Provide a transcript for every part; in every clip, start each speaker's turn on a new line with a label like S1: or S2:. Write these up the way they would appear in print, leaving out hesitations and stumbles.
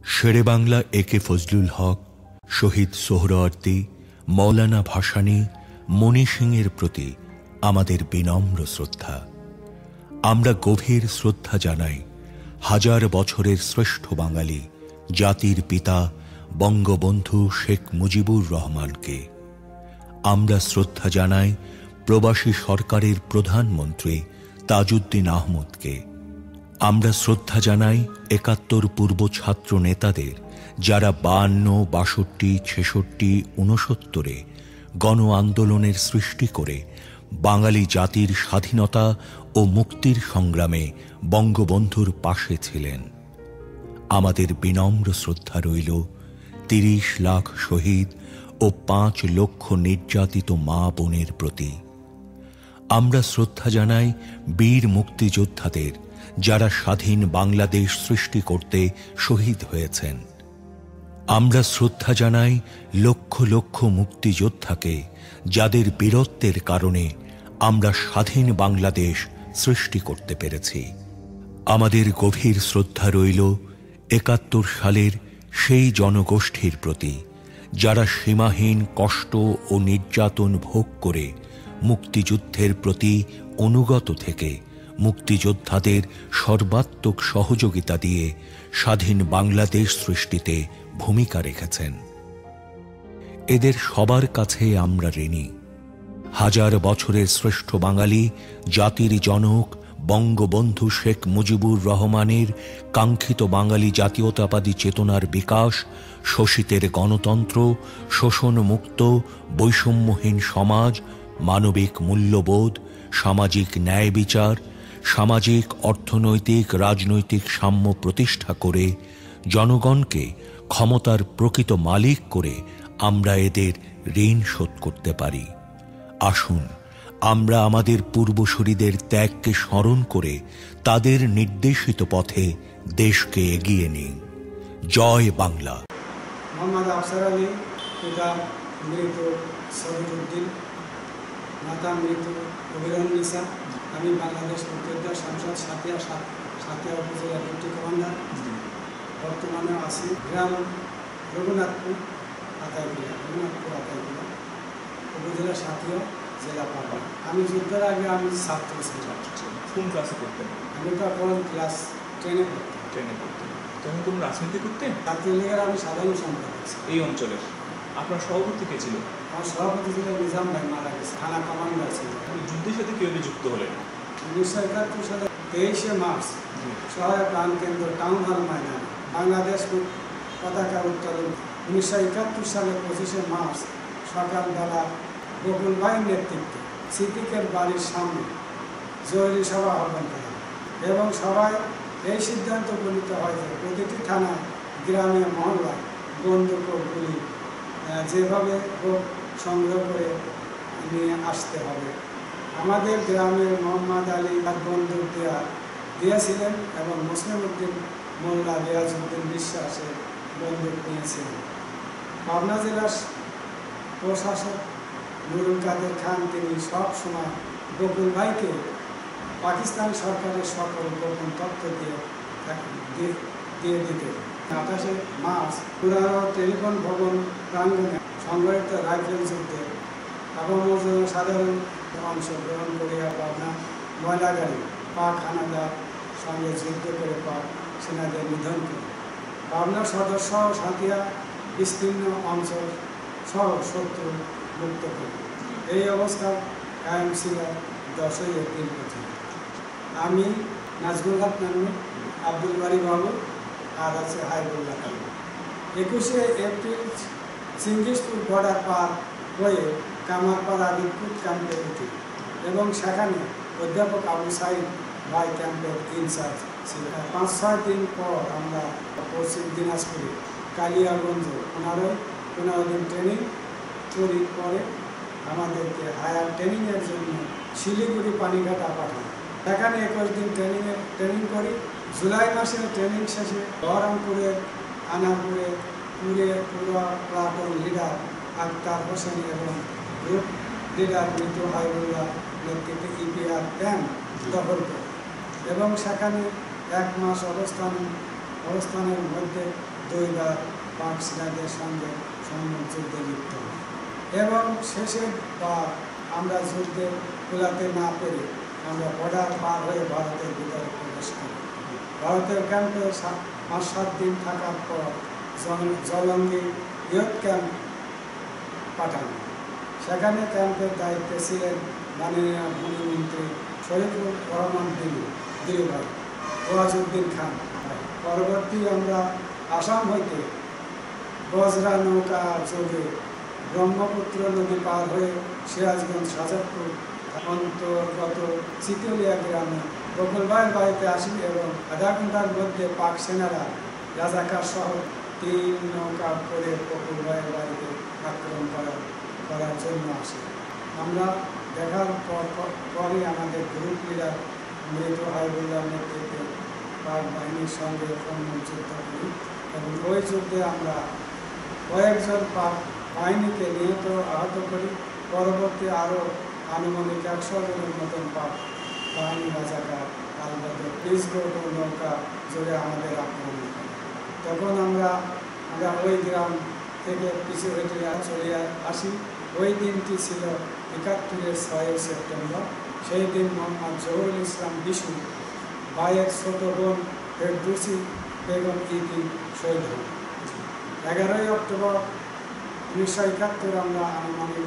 S1: শেরে বাংলা একে ফজলুল হক, শহীদ সোহরাওয়ার্দী, মৌলানা ভাসানী, মণি সিংয়ের প্রতি আমাদের বিনম্র শ্রদ্ধা। আমরা গভীর শ্রদ্ধা জানাই হাজার বছরের শ্রেষ্ঠ বাঙালি জাতির পিতা বঙ্গবন্ধু শেখ মুজিবুর রহমানকে। আমরা শ্রদ্ধা জানাই প্রবাসী সরকারের প্রধানমন্ত্রী তাজউদ্দিন আহমদকে। আমরা শ্রদ্ধা জানাই ৭১ পূর্ব ছাত্র নেতাদের, যারা ৫২, ৬২, ৬৬, ৬৯-এ গণ আন্দোলনের সৃষ্টি করে বাঙালি জাতির স্বাধীনতা ও মুক্তির সংগ্রামে বঙ্গবন্ধুর পাশে ছিলেন। আমাদের বিনম্র শ্রদ্ধা রইল ৩০ লাখ শহীদ ও ৫ লক্ষ নির্যাতিত মা বোনের প্রতি। আমরা শ্রদ্ধা জানাই বীর মুক্তিযোদ্ধাদের, যারা স্বাধীন বাংলাদেশ সৃষ্টি করতে শহীদ হয়েছেন। আমরা শ্রদ্ধা জানাই লক্ষ লক্ষ মুক্তিযোদ্ধাকে, যাদের বীরত্বের কারণে আমরা স্বাধীন বাংলাদেশ সৃষ্টি করতে পেরেছি। আমাদের গভীর শ্রদ্ধা রইল ৭১ সালের সেই জনগোষ্ঠীর প্রতি, যারা সীমাহীন কষ্ট ও নির্যাতন ভোগ করে মুক্তিযুদ্ধের প্রতি অনুগত থেকে মুক্তিযোদ্ধাদের সর্বাত্মক সহযোগিতা দিয়ে স্বাধীন বাংলাদেশ সৃষ্টিতে ভূমিকা রেখেছেন। এদের সবার কাছে আমরা ঋণী। হাজার বছরের শ্রেষ্ঠ বাঙালি জাতির জনক বঙ্গবন্ধু শেখ মুজিবুর রহমানের কাঙ্ক্ষিত বাঙালি জাতীয়তাবাদী চেতনার বিকাশ, শোষিতের গণতন্ত্র, শোষণমুক্ত বৈষম্যহীন সমাজ, মানবিক মূল্যবোধ, সামাজিক ন্যায় বিচার, সামাজিক অর্থনৈতিক রাজনৈতিক সাম্য প্রতিষ্ঠা করে জনগণকে ক্ষমতার প্রকৃত মালিক করে আমরা এদের ঋণ শোধ করতে পারি। আসুন আমরা আমাদের পূর্বসূরীদের ত্যাগকে স্মরণ করে তাদের নির্দেশিত পথে দেশকে এগিয়ে নিই। জয় বাংলা।
S2: মোহাম্মদ আফসার আলী, পিতা মৃত সবিরউদ্দিন, মাতা মৃত কবিরুন্নিসা। আমি বাংলাদেশ মুক্তিযোদ্ধা সংসদ সাতিয়া উপজেলার ডিউটি কমান্ডার। বর্তমানে আছি গ্রাম রঘুনাথপুর আতাইকুলা, উপজেলা সাতিয়া, জেলা পাবনা। আমি যুদ্ধের আগে আমি ছাত্র ছিলাম।
S3: কোন ক্লাসে পড়তেন?
S2: আমি তখন ক্লাস 10-এ
S3: পড়তেন। তখন কোন রাজনীতি করতেন?
S2: ছাত্রলীগের আমি সাধারণ সম্পাদক।
S3: এই অঞ্চলের আপনার সভাপতি কে ছিল?
S2: আমার সভাপতি ছিল নিজাম ভাই, মারা গেছে। থানা কমান্ডার ছিল।
S3: যুদ্ধের সাথে কিভাবে যুক্ত হলেন?
S2: 1971 সালে 23শে মার্চ শহরের প্রাণকেন্দ্র টাউন হল ময়দানে বাংলাদেশ পতাকা উত্তোলন। 1971 সালে 25শে মার্চ সকালবেলা বকুল ভাইয়ের নেতৃত্বে সিদ্দিকের বাড়ির সামনে জরুরি সভা আহ্বান করা এবং সবাই এই সিদ্ধান্ত উপনীত হয় যে প্রতিটি থানায়, গ্রামে, মহল্লায় বন্দুক ও গুলি যেভাবে হোক সংগ্রহ করে নিয়ে আসতে হবে। আমাদের গ্রামের মোহাম্মদ আলী বন্দুক দিয়েছিলেন এবং মুসলিম উদ্দিন মোল্লা রিয়াজউদ্দিন বিশ্বাসের বন্দুক নিয়েছিলেন। পাবনা জেলার প্রশাসক নুরুল কাদের খান তিনি সব সময় বকুল ভাইকে পাকিস্তান সরকারের সকল গোপন তথ্য দিয়ে দিতেন। 28শে মার্চ পুরানো টেলিফোন ভবন প্রাঙ্গণে সংগঠিত রাইফেল যুদ্ধে আবহাওয়া সাধারণ অংশগ্রহণ করিয়া পাবনা ময়লাগাড়ি পাক হানাদার সঙ্গে যুদ্ধ করে পাক সেনাদের নিধন করে পাবনা সদস্য সাথিয়া বিস্তীর্ণ অঞ্চল সহ শত্রু মুক্ত করে। এই অবস্থা কায়েম ছিল 10ই এপ্রিল পর্যন্ত। আমি নাজমুল হক নামে, আব্দুল বারি বাবু আর আছে হাইবুল্লাহ খান। 21শে এপ্রিল সিঙ্গিসপুর বর্ডার পার হয়ে কামারপাড়া রিক্রুট ক্যাম্পে উঠি এবং সেখানে অধ্যাপক আবু সাইদ ভাই ক্যাম্পের ইনচার্জ ছিল। 5-6 দিন পর আমরা পশ্চিম দিনাজপুরে কালিয়াগঞ্জ 15 দিন ট্রেনিং করি। পরে আমাদেরকে হায়ার ট্রেনিংয়ের জন্য শিলিগুড়ি পানিঘাটা পাঠান। সেখানে 21 দিন ট্রেনিং করি। জুলাই মাসের ট্রেনিং শেষে বহরমপুরের আনারপুরে পুরো প্লাটুন লিডার আক্তার হোসেন এবং গ্রুপ লিডার মৃত হাইবুল্লাহ নেতৃত্বে ইপিআর ক্যাম্প দখল করে এবং সেখানে 1 মাস অবস্থানের মধ্যে দুইবার পাক সেনাদের সঙ্গে সম্মুখ যুদ্ধে লিপ্ত হই এবং শেষে বা আমরা যুদ্ধে কুলাতে না পেরে আমরা বর্ডার পার হয়ে ভারতের ভিতরে প্রবেশ করি। ভারতের ক্যাম্পে 5-7 দিন থাকার পর জলঙ্গি ইয়ুথ ক্যাম্প পাঠান। সেখানে ক্যাম্পের দায়িত্বে ছিলেন মাননীয় ভূমিমন্ত্রী শরীফুর রহমান দিলু ভাই, ওয়াজউদ্দিন খান। পরবর্তী আমরা আসাম হইতে বজরা নৌকা যোগে ব্রহ্মপুত্র নদী পার হয়ে সিরাজগঞ্জ শাহজাদপুর অন্তর্গত চিতলিয়া গ্রামে বকুল ভাইয়ের বাড়িতে আসি এবং আধা ঘন্টার মধ্যে পাক সেনারা রাজাকার সহ 3 নৌকা করে বকুল ভাইয়ের বাড়িতে আক্রমণ করার জন্য আসি। আমরা দেখার পরই আমাদের গ্রুপ লিডার মৃত হাইবুল্লাহ নেতৃত্বে পাক বাহিনীর সঙ্গে যুদ্ধ করি এবং ওই যুদ্ধে আমরা কয়েকজন পাক বাহিনীকে নিহত আহত করি। পরবর্তী আরও আনুমানিক 100 জনের মতন পাক বাহিনী রাজাকার কালবাদে পিসবোট ও নৌকা জোরে আমাদের আক্রমণ করে। তখন আমরা ওই গ্রাম থেকে পিছু হেঁটে চলে আসি। ওই দিনটি ছিল 71-এর 6 সেপ্টেম্বর। সেই দিন মোহাম্মদ জহুরুল ইসলাম বিশু ভাইয়ের ছোট বোন ফেরদৌসী বেগম ইতি শহীদ হন। 11ই অক্টোবর 1971 আমরা আনুমানিক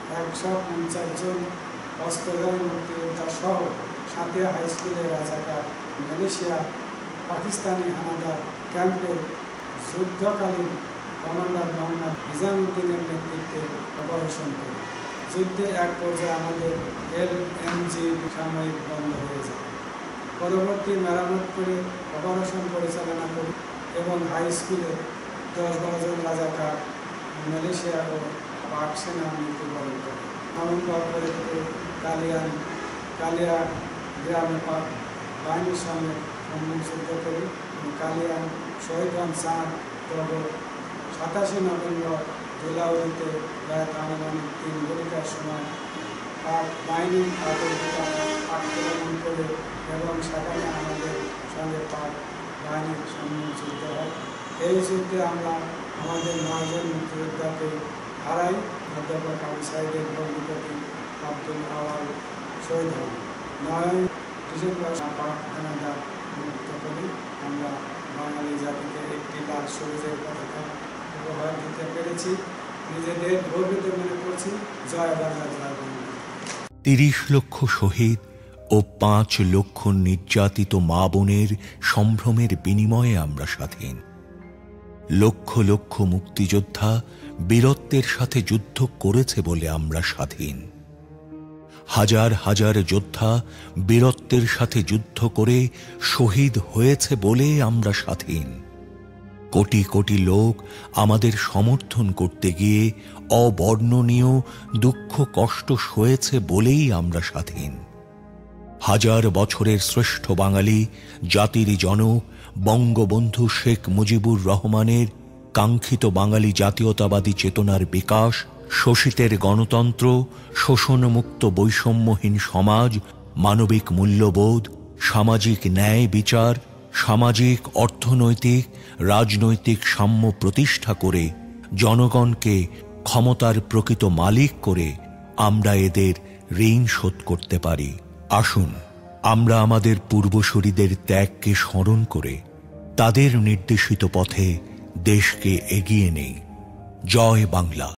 S2: 150 জন অস্ত্রধারী মুক্তিযোদ্ধা সহ সাঁতিয়া হাই স্কুলের রাজাকার মালয়েশিয়া পাকিস্তানি হানাদার ক্যাম্পে যুদ্ধকালীন কমান্ডার মোহাম্মদ নিজামুদ্দিনের নেতৃত্বে অপারেশন করি। যুদ্ধে এক পর্যায়ে আমাদের LNG সাময়িক বন্ধ হয়ে যায়। পরবর্তী মেরামত করে অপারেশন পরিচালনা করি এবং হাই স্কুলে 10-12 জন রাজাকার মালয়েশিয়া ও পাক সেনা মৃত্যুবরণ করে। নভেম্বর করে কালিয়া গ্রামে পাক বাহিনীর সঙ্গে যুদ্ধ করি। কালিয়ান শহীদ হন 27 নভেম্বর ধুলাউড়িতে রাত আনুমানিক 3 ঘটিকার সময় পাক বাহিনী আক্রমণ করে এবং সেখানে আমাদের সঙ্গে পাক বাহিনীর সম্মুখ যুদ্ধ হয়। এই যুদ্ধে আমরা আমাদের 9 জন মুক্তিযোদ্ধাকে হারাই। অধ্যাপক আবু সাইদের বন্ধুপতি আব্দুল আওয়াল শহীদ হন। 9 ডিসেম্বর পাক হানাদার মুক্ত করি। আমরা বাঙালি জাতিকে একটি লাল সবুজের পতাকা উপহার দিতে পেরেছি। নিজেদের গর্বিত মনে করছি। জয় বাংলা, জয় বাংলা।
S1: 30 লক্ষ শহীদ ও 5 লক্ষ নির্যাতিত মা বোনের সম্ভ্রমের বিনিময়ে আমরা স্বাধীন। লক্ষ লক্ষ মুক্তিযোদ্ধা বীরত্বের সাথে যুদ্ধ করেছে বলে আমরা স্বাধীন। হাজার হাজার যোদ্ধা বীরত্বের সাথে যুদ্ধ করে শহীদ হয়েছে বলে আমরা স্বাধীন। কোটি কোটি লোক আমাদের সমর্থন করতে গিয়ে অবর্ণনীয় দুঃখ কষ্ট সয়েছে বলেই আমরা স্বাধীন। হাজার বছরের শ্রেষ্ঠ বাঙালি জাতির জনক বঙ্গবন্ধু শেখ মুজিবুর রহমানের কাঙ্ক্ষিত বাঙালি জাতীয়তাবাদী চেতনার বিকাশ, শোষিতের গণতন্ত্র, শোষণমুক্ত বৈষম্যহীন সমাজ, মানবিক মূল্যবোধ, সামাজিক ন্যায় বিচার, সামাজিক অর্থনৈতিক রাজনৈতিক সাম্য প্রতিষ্ঠা করে জনগণকে ক্ষমতার প্রকৃত মালিক করে আমরা এদের ঋণ শোধ করতে পারি। আসুন আমরা আমাদের পূর্বসূরীদের ত্যাগকে স্মরণ করে তাদের নির্দেশিত পথে দেশকে এগিয়ে নেই। জয় বাংলা।